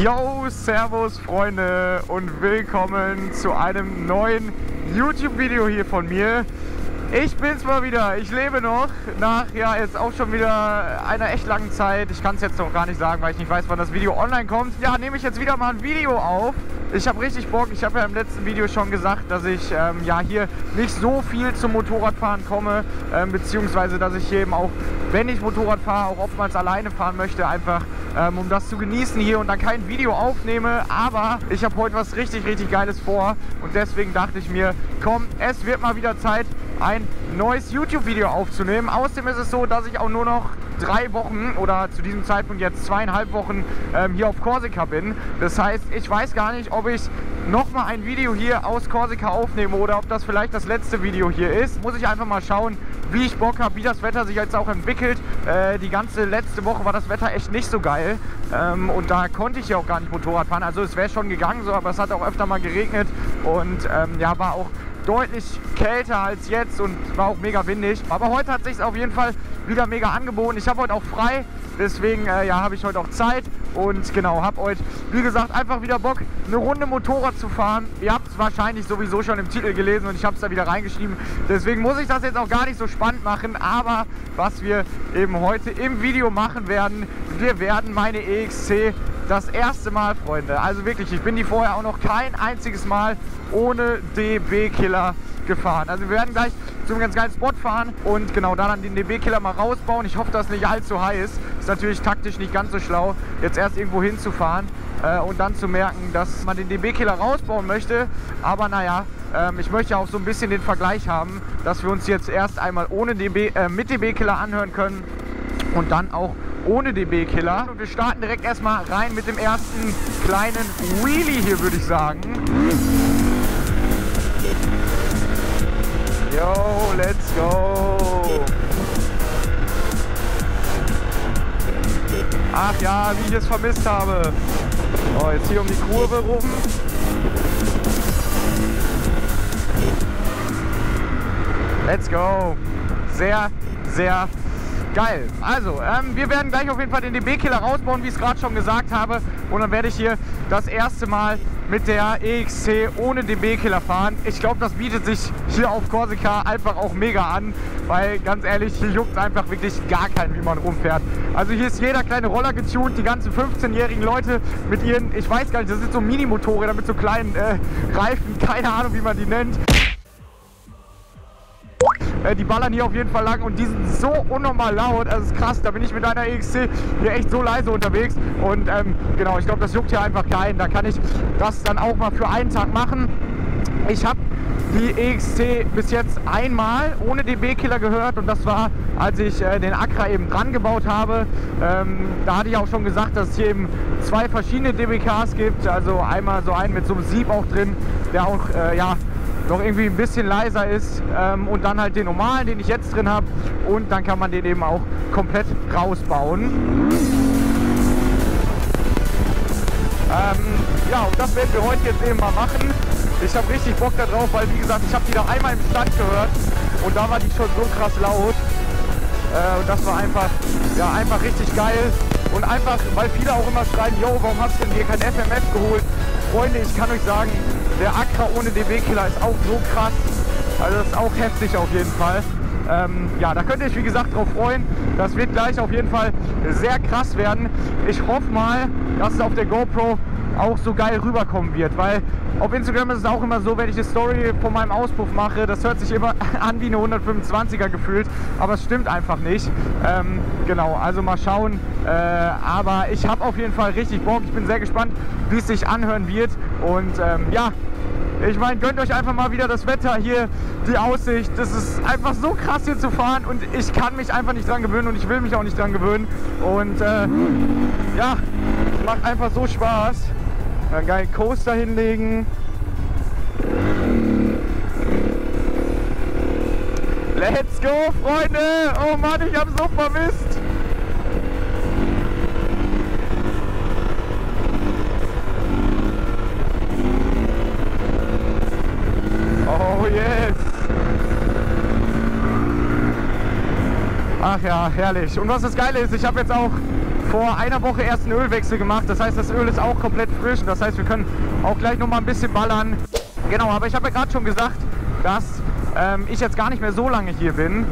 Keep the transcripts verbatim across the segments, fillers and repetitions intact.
Yo, servus Freunde und willkommen zu einem neuen YouTube-Video hier von mir. Ich bin's mal wieder, ich lebe noch, nach ja jetzt auch schon wieder einer echt langen Zeit. Ich kann es jetzt noch gar nicht sagen, weil ich nicht weiß, wann das Video online kommt. Ja, nehme ich jetzt wieder mal ein Video auf. Ich habe richtig Bock, ich habe ja im letzten Video schon gesagt, dass ich ähm, ja hier nicht so viel zum Motorradfahren komme, ähm, beziehungsweise dass ich hier eben auch, wenn ich Motorrad fahre, auch oftmals alleine fahren möchte, einfach ähm, um das zu genießen hier und dann kein Video aufnehme. Aber ich habe heute was richtig, richtig Geiles vor und deswegen dachte ich mir, komm, es wird mal wieder Zeit, ein neues YouTube-Video aufzunehmen. Außerdem ist es so, dass ich auch nur noch drei Wochen oder zu diesem Zeitpunkt jetzt zweieinhalb Wochen ähm, hier auf Korsika bin. Das heißt, ich weiß gar nicht, ob ich nochmal ein Video hier aus Korsika aufnehme oder ob das vielleicht das letzte Video hier ist. Muss ich einfach mal schauen, wie ich Bock habe, wie das Wetter sich jetzt auch entwickelt. Äh, die ganze letzte Woche war das Wetter echt nicht so geil ähm, und da konnte ich ja auch gar nicht Motorrad fahren. Also es wäre schon gegangen, so, aber es hat auch öfter mal geregnet und ähm, ja, war auch deutlich kälter als jetzt und war auch mega windig. Aber heute hat sich auf jeden Fall wieder mega angeboten. Ich habe heute auch frei, deswegen äh, ja, habe ich heute auch Zeit und genau, habe heute, wie gesagt, einfach wieder Bock, eine Runde Motorrad zu fahren. Ihr habt es wahrscheinlich sowieso schon im Titel gelesen und ich habe es da wieder reingeschrieben. Deswegen muss ich das jetzt auch gar nicht so spannend machen, aber was wir eben heute im Video machen werden, wir werden meine E X C das erste Mal, Freunde, also wirklich, ich bin die vorher auch noch kein einziges Mal ohne D B-Killer gefahren. Also wir werden gleich zu einem ganz geilen Spot fahren und genau dann den D B-Killer mal rausbauen. Ich hoffe, dass es nicht allzu heiß. Ist natürlich taktisch nicht ganz so schlau, jetzt erst irgendwo hinzufahren äh, und dann zu merken, dass man den D B-Killer rausbauen möchte. Aber naja, ähm, ich möchte auch so ein bisschen den Vergleich haben, dass wir uns jetzt erst einmal ohne D B, äh, mit D B-Killer anhören können und dann auch ohne D B-Killer. Und wir starten direkt erstmal rein mit dem ersten kleinen Wheelie hier, würde ich sagen. Yo, let's go! Ach ja, wie ich es vermisst habe. Oh, jetzt hier um die Kurve rum. Let's go! Sehr, sehr geil. Also, ähm, wir werden gleich auf jeden Fall den D B-Killer rausbauen, wie ich es gerade schon gesagt habe. Und dann werde ich hier das erste Mal mit der E X C ohne D B-Killer fahren. Ich glaube, das bietet sich hier auf Korsika einfach auch mega an, weil ganz ehrlich, hier juckt es einfach wirklich gar keinen, wie man rumfährt. Also hier ist jeder kleine Roller getuned, die ganzen fünfzehnjährigen Leute mit ihren, ich weiß gar nicht, das sind so Mini-Motorräder mit so kleinen äh, Reifen, keine Ahnung, wie man die nennt. Die ballern hier auf jeden Fall lang und die sind so unnormal laut, also es ist krass, da bin ich mit einer E X C hier echt so leise unterwegs und ähm, genau, ich glaube, das juckt hier einfach keinen, da kann ich das dann auch mal für einen Tag machen. Ich habe die E X C bis jetzt einmal ohne D B-Killer gehört und das war, als ich äh, den Accra eben dran gebaut habe. Ähm, da hatte ich auch schon gesagt, dass es hier eben zwei verschiedene D B Ks gibt, also einmal so einen mit so einem Sieb auch drin, der auch, äh, ja, noch irgendwie ein bisschen leiser ist ähm, und dann halt den normalen, den ich jetzt drin habe und dann kann man den eben auch komplett rausbauen. Ähm, ja, und das werden wir heute jetzt eben mal machen. Ich habe richtig Bock da drauf, weil wie gesagt, ich habe die da einmal im Stand gehört und da war die schon so krass laut äh, und das war einfach, ja, einfach richtig geil und einfach, weil viele auch immer schreien, yo, warum hast du denn hier kein F M F geholt? Freunde, ich kann euch sagen, der Accra ohne D B-Killer ist auch so krass, also das ist auch heftig auf jeden Fall. Ähm, ja, da könnt ihr euch wie gesagt drauf freuen, das wird gleich auf jeden Fall sehr krass werden. Ich hoffe mal, dass es auf der GoPro auch so geil rüberkommen wird, weil auf Instagram ist es auch immer so, wenn ich eine Story von meinem Auspuff mache, das hört sich immer an wie eine hundertfünfundzwanziger gefühlt, aber es stimmt einfach nicht. Ähm, genau, also mal schauen, äh, aber ich habe auf jeden Fall richtig Bock, ich bin sehr gespannt, wie es sich anhören wird und ähm, ja, ich meine, gönnt euch einfach mal wieder das Wetter hier, die Aussicht, das ist einfach so krass hier zu fahren und ich kann mich einfach nicht dran gewöhnen und ich will mich auch nicht dran gewöhnen und äh, ja, macht einfach so Spaß. Einen geilen Coaster hinlegen. Let's go, Freunde! Oh Mann, ich hab's so vermisst! Oh yes! Ach ja, herrlich. Und was das Geile ist, ich habe jetzt auch vor einer Woche erst einen Ölwechsel gemacht. Das heißt, das Öl ist auch komplett frisch. Das heißt, wir können auch gleich noch mal ein bisschen ballern. Genau, aber ich habe ja gerade schon gesagt, dass ähm, ich jetzt gar nicht mehr so lange hier bin.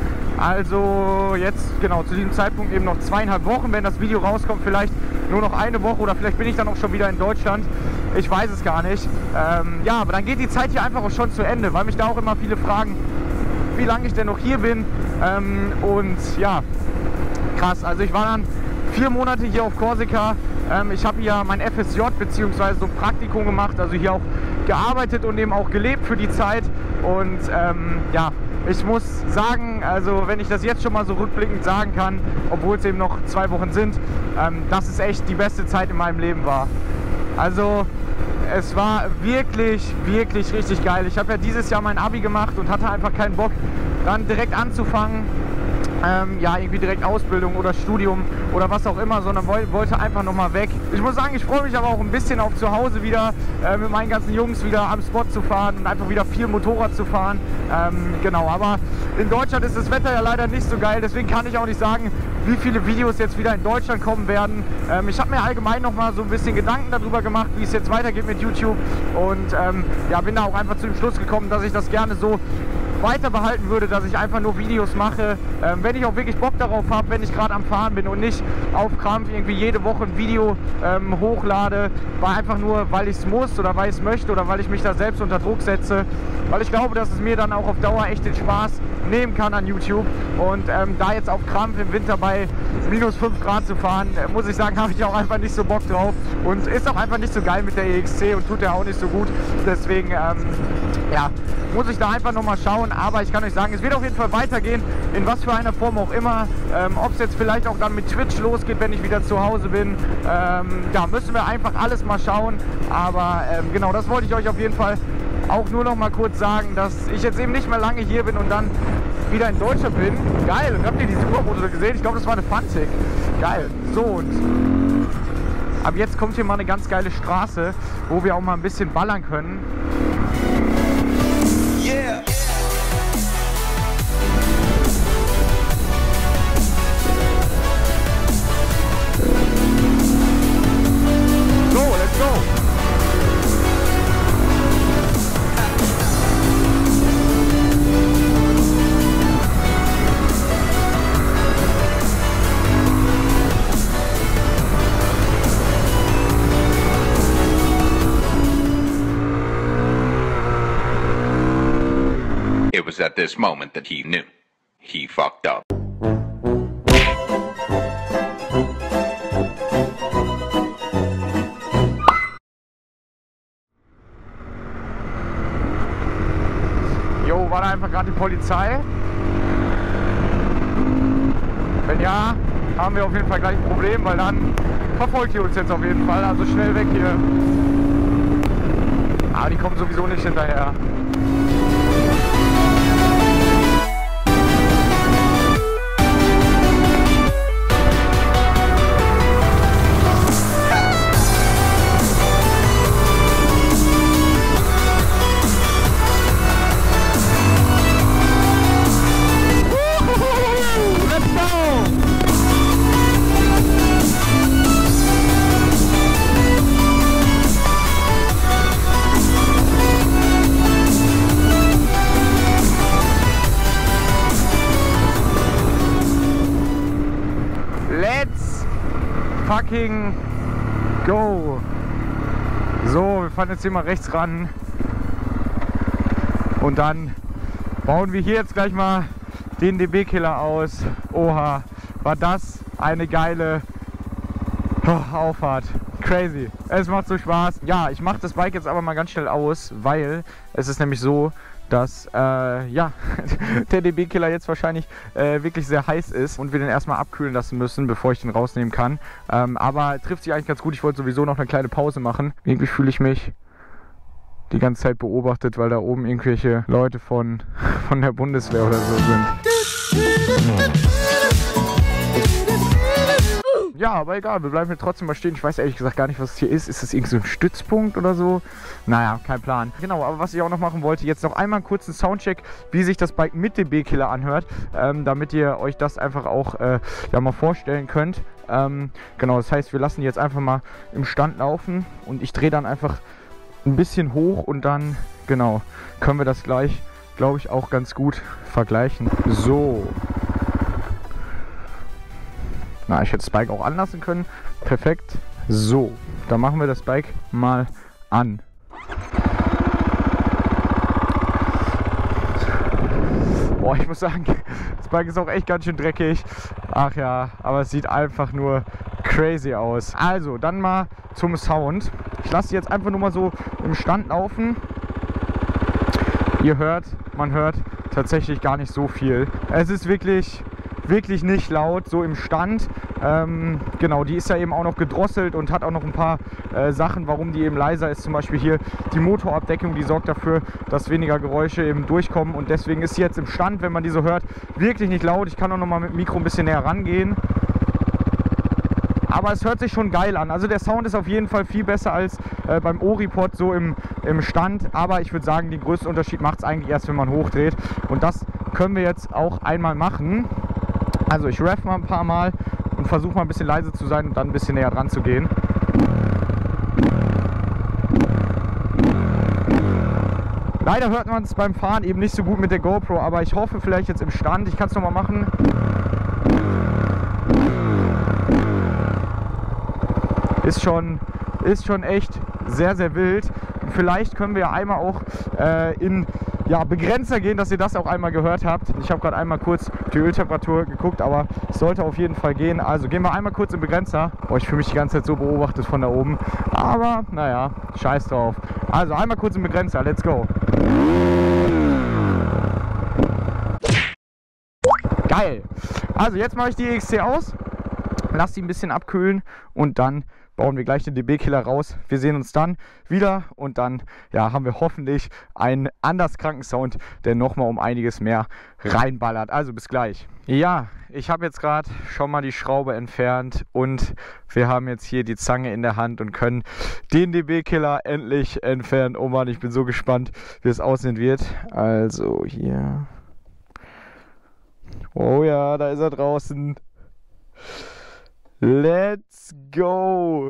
Also jetzt, genau, zu diesem Zeitpunkt eben noch zweieinhalb Wochen. Wenn das Video rauskommt, vielleicht nur noch eine Woche oder vielleicht bin ich dann auch schon wieder in Deutschland. Ich weiß es gar nicht. Ähm, ja, aber dann geht die Zeit hier einfach auch schon zu Ende, weil mich da auch immer viele fragen, wie lange ich denn noch hier bin. Ähm, und ja, krass. Also ich war dann vier Monate hier auf Korsika. Ähm, ich habe hier mein F S J bzw. so ein Praktikum gemacht, also hier auch gearbeitet und eben auch gelebt für die Zeit. Und ähm, ja, ich muss sagen, also wenn ich das jetzt schon mal so rückblickend sagen kann, obwohl es eben noch zwei Wochen sind, ähm, dass es echt die beste Zeit in meinem Leben war. Also es war wirklich, wirklich richtig geil. Ich habe ja dieses Jahr mein Abi gemacht und hatte einfach keinen Bock, dann direkt anzufangen. Ähm, ja, irgendwie direkt Ausbildung oder Studium oder was auch immer, sondern wollte einfach nochmal weg. Ich muss sagen, ich freue mich aber auch ein bisschen auf zu Hause wieder, äh, mit meinen ganzen Jungs wieder am Spot zu fahren und einfach wieder viel Motorrad zu fahren. Ähm, genau, aber in Deutschland ist das Wetter ja leider nicht so geil, deswegen kann ich auch nicht sagen, wie viele Videos jetzt wieder in Deutschland kommen werden. Ähm, ich habe mir allgemein nochmal so ein bisschen Gedanken darüber gemacht, wie es jetzt weitergeht mit YouTube und ähm, ja, bin da auch einfach zu dem Schluss gekommen, dass ich das gerne so weiter behalten würde, dass ich einfach nur Videos mache, ähm, wenn ich auch wirklich Bock darauf habe, wenn ich gerade am Fahren bin und nicht auf Krampf irgendwie jede Woche ein Video ähm, hochlade, weil einfach nur, weil ich es muss oder weil ich es möchte oder weil ich mich da selbst unter Druck setze, weil ich glaube, dass es mir dann auch auf Dauer echt den Spaß nehmen kann an YouTube und ähm, da jetzt auf Krampf im Winter bei minus fünf Grad zu fahren, äh, muss ich sagen, habe ich auch einfach nicht so Bock drauf und ist auch einfach nicht so geil mit der E X C und tut ja auch nicht so gut, deswegen ähm, ja, muss ich da einfach nochmal schauen, aber ich kann euch sagen, es wird auf jeden Fall weitergehen, in was für einer Form auch immer, ähm, ob es jetzt vielleicht auch dann mit Twitch losgeht, wenn ich wieder zu Hause bin, ähm, ja, müssen wir einfach alles mal schauen, aber ähm, genau, das wollte ich euch auf jeden Fall auch nur noch mal kurz sagen, dass ich jetzt eben nicht mehr lange hier bin und dann wieder in Deutschland bin. Geil, und habt ihr die Supermoto gesehen? Ich glaube, das war eine Fantik. Geil. So, und ab jetzt kommt hier mal eine ganz geile Straße, wo wir auch mal ein bisschen ballern können. Yeah. So, let's go. It was at this moment that he knew. He fucked up. Jo, war da einfach gerade die Polizei? Wenn ja, haben wir auf jeden Fall gleich ein Problem, weil dann verfolgt ihr uns jetzt auf jeden Fall. Also schnell weg hier. Aber die kommen sowieso nicht hinterher. Fucking go! So, wir fahren jetzt hier mal rechts ran und dann bauen wir hier jetzt gleich mal den D B-Killer aus. Oha, war das eine geile oh, Auffahrt. Crazy. Es macht so Spaß. Ja, ich mache das Bike jetzt aber mal ganz schnell aus, weil es ist nämlich so, dass äh, ja, der D B-Killer jetzt wahrscheinlich äh, wirklich sehr heiß ist und wir den erstmal abkühlen lassen müssen, bevor ich den rausnehmen kann. Ähm, aber trifft sich eigentlich ganz gut. Ich wollte sowieso noch eine kleine Pause machen. Irgendwie fühle ich mich die ganze Zeit beobachtet, weil da oben irgendwelche Leute von, von der Bundeswehr oder so sind. ja, aber egal, wir bleiben hier trotzdem mal stehen. Ich weiß ehrlich gesagt gar nicht, was es hier ist. Ist das irgendwie so ein Stützpunkt oder so? Naja, kein Plan. Genau, aber was ich auch noch machen wollte, jetzt noch einmal einen kurzen Soundcheck, wie sich das Bike mit D B-Killer anhört, ähm, damit ihr euch das einfach auch äh, ja, mal vorstellen könnt. Ähm, genau, das heißt, wir lassen die jetzt einfach mal im Stand laufen und ich drehe dann einfach ein bisschen hoch und dann, genau, können wir das gleich, glaube ich, auch ganz gut vergleichen. So. Na, ich hätte das Bike auch anlassen können. Perfekt. So, dann machen wir das Bike mal an. Boah, ich muss sagen, das Bike ist auch echt ganz schön dreckig. Ach ja, aber es sieht einfach nur crazy aus. Also, dann mal zum Sound. Ich lasse jetzt einfach nur mal so im Stand laufen. Ihr hört, man hört tatsächlich gar nicht so viel. Es ist wirklich... wirklich nicht laut, so im Stand. Ähm, genau, die ist ja eben auch noch gedrosselt und hat auch noch ein paar äh, Sachen, warum die eben leiser ist. Zum Beispiel hier die Motorabdeckung, die sorgt dafür, dass weniger Geräusche eben durchkommen. Und deswegen ist sie jetzt im Stand, wenn man die so hört, wirklich nicht laut. Ich kann auch noch mal mit dem Mikro ein bisschen näher rangehen. Aber es hört sich schon geil an. Also der Sound ist auf jeden Fall viel besser als äh, beim Oripod so im, im Stand. Aber ich würde sagen, den größten Unterschied macht es eigentlich erst, wenn man hochdreht. Und das können wir jetzt auch einmal machen. Also ich rev mal ein paar Mal und versuche mal ein bisschen leise zu sein und dann ein bisschen näher dran zu gehen. Leider hört man es beim Fahren eben nicht so gut mit der GoPro, aber ich hoffe vielleicht jetzt im Stand. Ich kann es nochmal machen. Ist schon, ist schon echt sehr, sehr wild. Und vielleicht können wir ja einmal auch äh, in... ja, Begrenzer gehen, dass ihr das auch einmal gehört habt. Ich habe gerade einmal kurz die Öltemperatur geguckt, aber es sollte auf jeden Fall gehen. Also gehen wir einmal kurz in Begrenzer. Oh, ich fühle mich die ganze Zeit so beobachtet von da oben. Aber naja, scheiß drauf. Also einmal kurz in Begrenzer, let's go. Geil. Also jetzt mache ich die E X C aus, lasse die ein bisschen abkühlen und dann bauen wir gleich den D B-Killer raus. Wir sehen uns dann wieder und dann ja, haben wir hoffentlich einen anders kranken Sound, der nochmal um einiges mehr reinballert. Also bis gleich. Ja, ich habe jetzt gerade schon mal die Schraube entfernt und wir haben jetzt hier die Zange in der Hand und können den D B-Killer endlich entfernen. Oh Mann, ich bin so gespannt, wie es aussehen wird. Also hier. Oh ja, da ist er draußen. Let's go!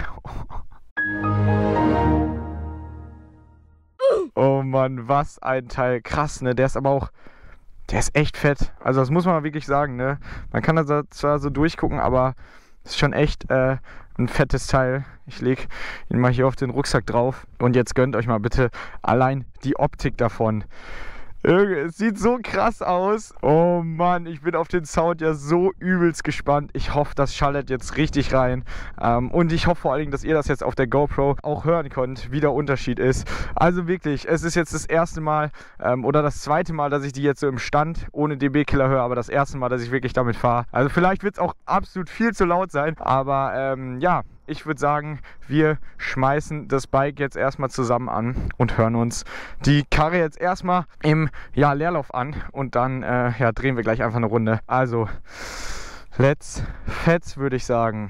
Oh Mann, was ein Teil. Krass, ne? Der ist aber auch... Der ist echt fett. Also das muss man wirklich sagen, ne? Man kann da zwar so durchgucken, aber es ist schon echt äh, ein fettes Teil. Ich lege ihn mal hier auf den Rucksack drauf. Und jetzt gönnt euch mal bitte allein die Optik davon. Es sieht so krass aus. Oh Mann, ich bin auf den Sound ja so übelst gespannt. Ich hoffe, das schaltet jetzt richtig rein. Ähm, und ich hoffe vor allen Dingen, dass ihr das jetzt auf der GoPro auch hören könnt, wie der Unterschied ist. Also wirklich, es ist jetzt das erste Mal ähm, oder das zweite Mal, dass ich die jetzt so im Stand ohne D B-Killer höre, aber das erste Mal, dass ich wirklich damit fahre. Also vielleicht wird es auch absolut viel zu laut sein, aber ähm, ja. Ich würde sagen, wir schmeißen das Bike jetzt erstmal zusammen an und hören uns die Karre jetzt erstmal im ja, Leerlauf an und dann äh, ja, drehen wir gleich einfach eine Runde. Also, let's fetz, würde ich sagen.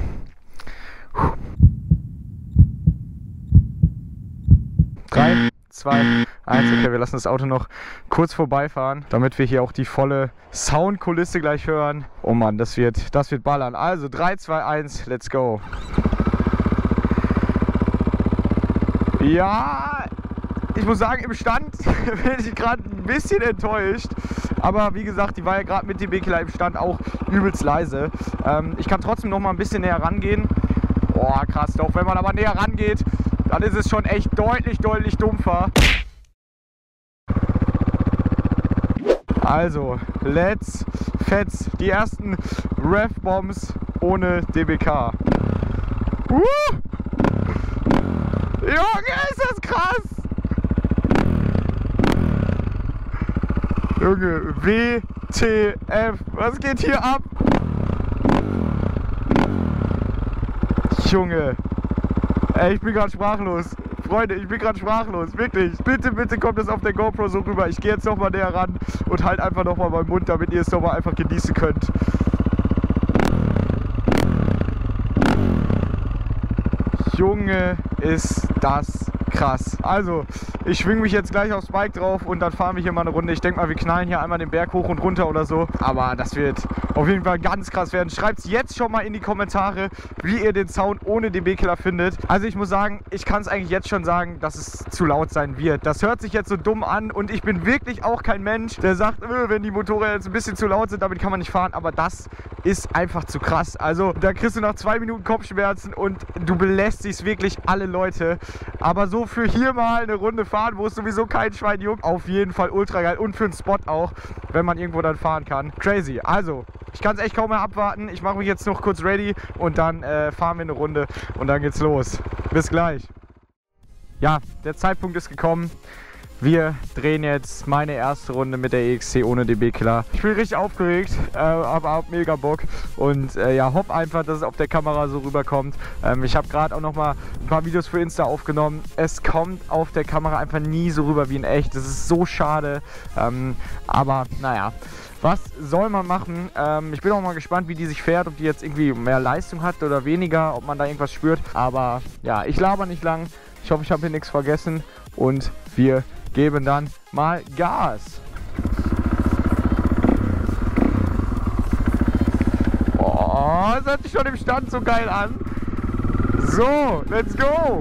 drei, zwei, eins. Okay, wir lassen das Auto noch kurz vorbeifahren, damit wir hier auch die volle Soundkulisse gleich hören. Oh Mann, das wird, das wird ballern. Also drei, zwei, eins, let's go. Ja, ich muss sagen, im Stand bin ich gerade ein bisschen enttäuscht. Aber wie gesagt, die war ja gerade mit D B-Killer im Stand auch übelst leise. Ähm, ich kann trotzdem noch mal ein bisschen näher rangehen. Boah, krass, doch wenn man aber näher rangeht, dann ist es schon echt deutlich, deutlich dumpfer. Also, let's fetz. Die ersten Rev-Bombs ohne D B K. Uh! Junge, ist das krass! Junge, W T F, was geht hier ab? Junge, ey, ich bin gerade sprachlos. Freunde, ich bin gerade sprachlos, wirklich. Bitte, bitte kommt das auf der GoPro so rüber. Ich gehe jetzt nochmal näher ran und halt einfach nochmal meinen Mund, damit ihr es nochmal einfach genießen könnt. Junge, ist das krass. Also, ich schwinge mich jetzt gleich aufs Bike drauf und dann fahren wir hier mal eine Runde. Ich denke mal, wir knallen hier einmal den Berg hoch und runter oder so. Aber das wird auf jeden Fall ganz krass werden. Schreibt es jetzt schon mal in die Kommentare, wie ihr den Sound ohne D B-Killer findet. Also ich muss sagen, ich kann es eigentlich jetzt schon sagen, dass es zu laut sein wird. Das hört sich jetzt so dumm an und ich bin wirklich auch kein Mensch, der sagt, öh, wenn die Motorräder jetzt ein bisschen zu laut sind, damit kann man nicht fahren. Aber das ist einfach zu krass. Also da kriegst du nach zwei Minuten Kopfschmerzen und du belästigst wirklich alle Leute. Aber so für hier mal eine Runde fahren, wo es sowieso kein Schwein juckt, auf jeden Fall ultra geil. Und für einen Spot auch, wenn man irgendwo dann fahren kann. Crazy. Also, ich kann es echt kaum mehr abwarten. Ich mache mich jetzt noch kurz ready und dann äh, fahren wir eine Runde und dann geht's los. Bis gleich. Ja, der Zeitpunkt ist gekommen. Wir drehen jetzt meine erste Runde mit der E X C ohne D B-Killer. Ich bin richtig aufgeregt, äh, aber hab mega Bock und äh, ja, hoff einfach, dass es auf der Kamera so rüberkommt. Ähm, ich habe gerade auch noch mal ein paar Videos für Insta aufgenommen. Es kommt auf der Kamera einfach nie so rüber wie in echt. Das ist so schade, ähm, aber naja. Was soll man machen? Ähm, ich bin auch mal gespannt, wie die sich fährt, ob die jetzt irgendwie mehr Leistung hat oder weniger, ob man da irgendwas spürt. Aber ja, ich laber nicht lang. Ich hoffe, ich habe hier nichts vergessen und wir geben dann mal Gas. Oh, das hört sich schon im Stand so geil an. So, let's go.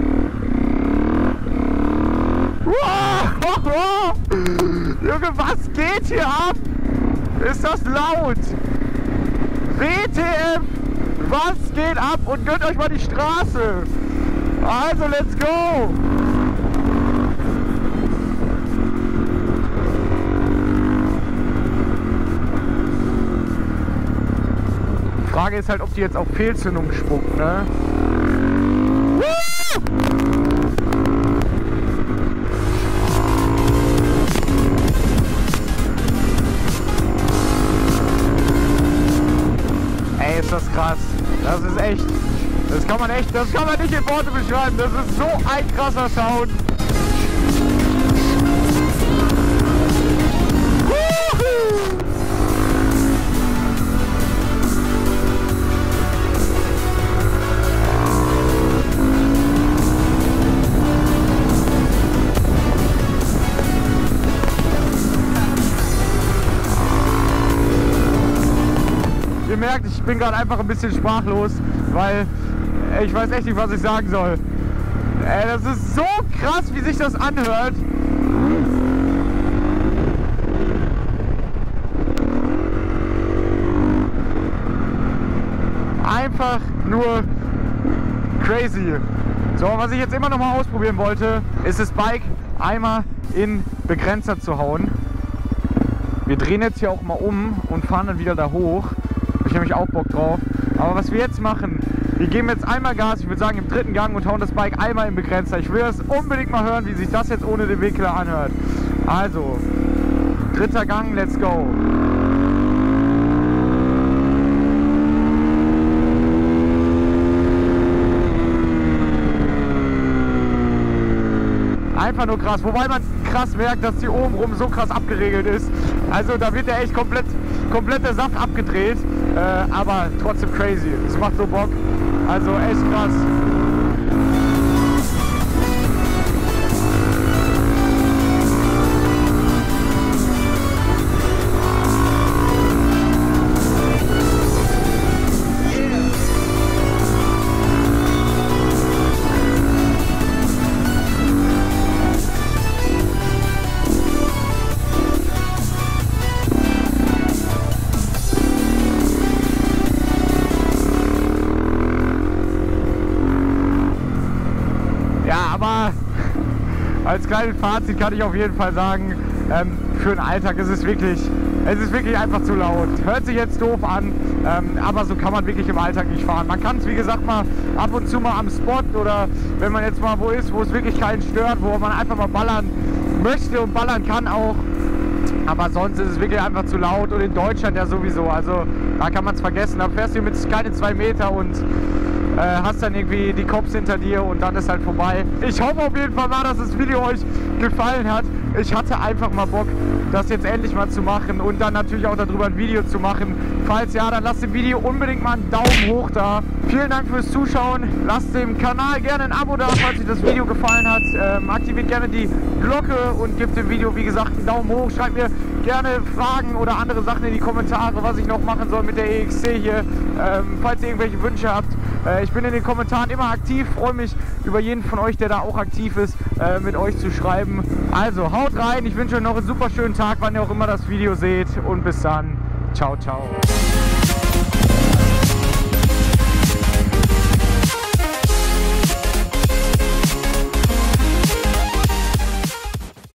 Wow. Junge, was geht hier ab? Ist das laut? W T F, was geht ab? Und gönnt euch mal die Straße. Also, let's go. Die Frage ist halt, ob die jetzt auf Fehlzündung spuckt, ne? Ey, ist das krass. Das ist echt. Das kann man echt, das kann man nicht in Worte beschreiben. Das ist so ein krasser Sound. Ihr merkt, ich bin gerade einfach ein bisschen sprachlos, weil ich weiß echt nicht, was ich sagen soll. Ey, das ist so krass, wie sich das anhört. Einfach nur crazy. So, was ich jetzt immer noch mal ausprobieren wollte, ist das Bike einmal in Begrenzer zu hauen. Wir drehen jetzt hier auch mal um und fahren dann wieder da hoch. Ich habe nämlich auch Bock drauf. Aber was wir jetzt machen, wir geben jetzt einmal Gas, ich würde sagen im dritten Gang und hauen das Bike einmal im Begrenzer. Ich will das unbedingt mal hören, wie sich das jetzt ohne den D B-Killer anhört. Also, dritter Gang, let's go. Einfach nur krass, wobei man krass merkt, dass die oben rum so krass abgeregelt ist. Also da wird ja echt komplett, komplett der Saft abgedreht, äh, aber trotzdem crazy. Es macht so Bock, also echt krass. Als kleines Fazit kann ich auf jeden Fall sagen, ähm, für den Alltag ist es wirklich, es ist wirklich einfach zu laut. Hört sich jetzt doof an, ähm, aber so kann man wirklich im Alltag nicht fahren. Man kann es, wie gesagt, mal ab und zu mal am Spot oder wenn man jetzt mal wo ist, wo es wirklich keinen stört, wo man einfach mal ballern möchte und ballern kann auch. Aber sonst ist es wirklich einfach zu laut und in Deutschland ja sowieso. Also da kann man es vergessen. Da fährst du mit keine zwei Meter und äh, hast dann irgendwie die Cops hinter dir und dann ist halt vorbei. Ich hoffe auf jeden Fall mal, dass das Video euch gefallen hat. Ich hatte einfach mal Bock, das jetzt endlich mal zu machen und dann natürlich auch darüber ein Video zu machen. Falls ja, dann lasst dem Video unbedingt mal einen Daumen hoch da. Vielen Dank fürs Zuschauen. Lasst dem Kanal gerne ein Abo da, falls euch das Video gefallen hat. Ähm, aktiviert gerne die Glocke und gebt dem Video, wie gesagt, einen Daumen hoch. Schreibt mir gerne Fragen oder andere Sachen in die Kommentare, was ich noch machen soll mit der E X C hier. Ähm, falls ihr irgendwelche Wünsche habt. Äh, ich bin in den Kommentaren immer aktiv. Freue mich über jeden von euch, der da auch aktiv ist, äh, mit euch zu schreiben. Also haut rein. Ich wünsche euch noch einen super schönen Tag, wann ihr auch immer das Video seht. Und bis dann. Ciao, ciao.